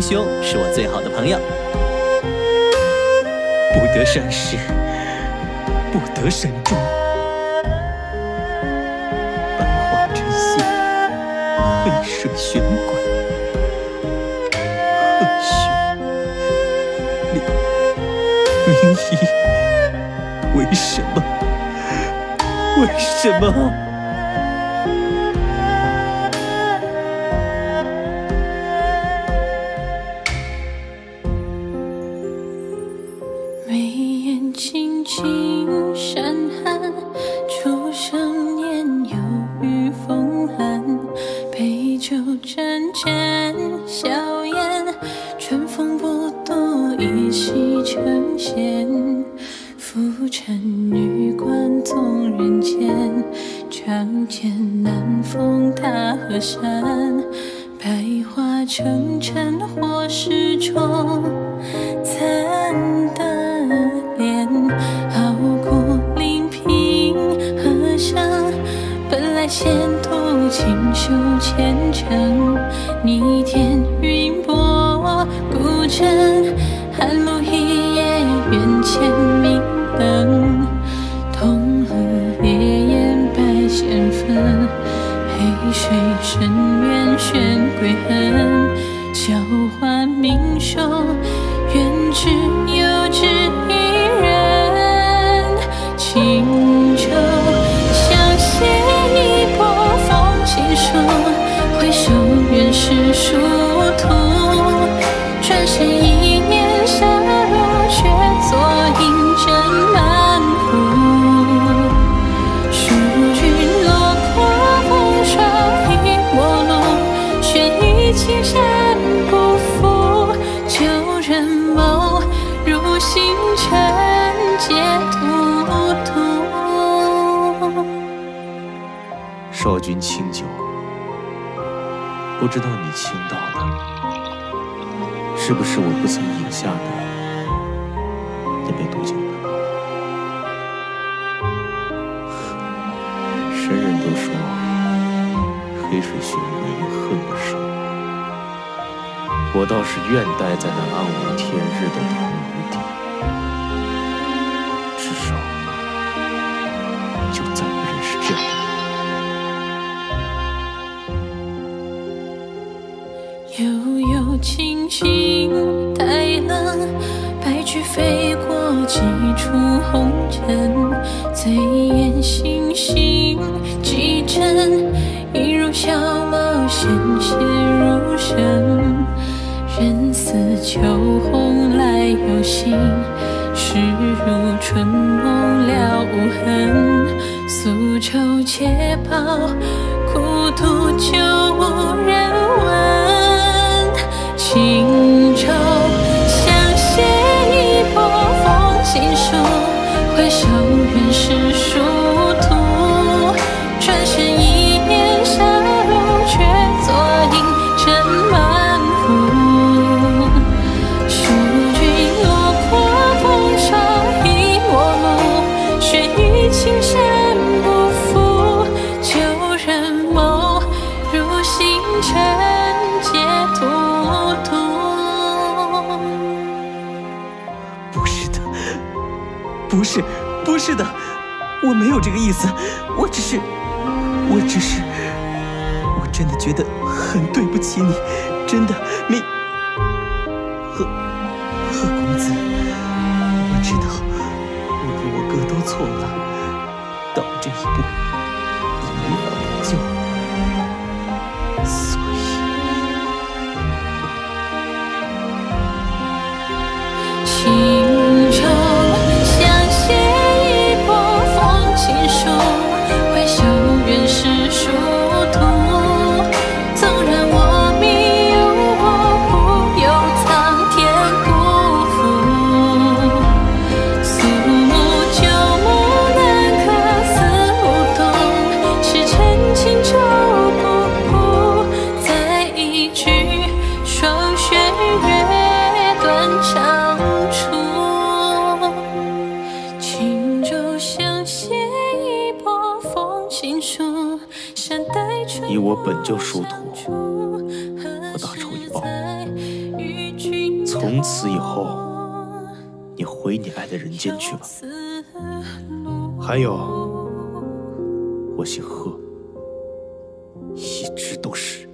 兄是我最好的朋友。不得善始，不得善终。百花成谢，黑水旋滚。贺兄，明仪，为什么？为什么？ 眉眼轻轻闪寒，初生年有雨风寒。杯酒沾沾笑颜，春风不度一夕成仙。浮沉女观纵人间，仗剑难逢大河山。百花成尘或是愁，惨的脸，傲骨凌平河上。本来险途锦绣前程，逆天云波孤枕。寒露一夜，缘浅明冷。同河烈焰白线分，黑水深渊悬归痕。笑唤明手，愿只有只一人。轻舟相携，一波风轻树。回首原是殊途。转身一念下落，却作饮鸩满壶。疏云落魄，风霜已陌路。悬一青山不负，旧人眸，如星辰皆荼毒。 少君清酒，不知道你倾倒的是不是我不曾饮下的那杯毒酒呢？神人都说黑水寻梅恨了生，我倒是愿待在那暗无天日的桐庐底，至少就暂不认识这样的人。 悠悠清新带冷，白驹飞过几处红尘。醉眼星星几帧，一如小猫纤纤入声。人似秋红来有心，事如春梦了无痕。宿愁且报，孤独就无人问。轻舟相携，一波风轻树。回首原是殊途。转身一念下落，却作饮鸩满壶。疏云落魄，风霜已陌路。悬一青山不负，旧人眸，如星辰皆荼毒。 不是的，我没有这个意思，我真的觉得很对不起你，真的，贺公子，我知道我和我哥都错了，到这一步也没法补救，所以轻舟相携，一波风轻树。回首原是殊途。纵然我命由我，不由苍天辜负。肃穆旧木难可似无动，是真情旧不顾。再一句霜雪月断肠处。轻舟相携，一波风轻树。善待春以我本就殊途，我大仇已报。 从此以后，你回你爱的人间去吧。还有，我姓贺，一直都是。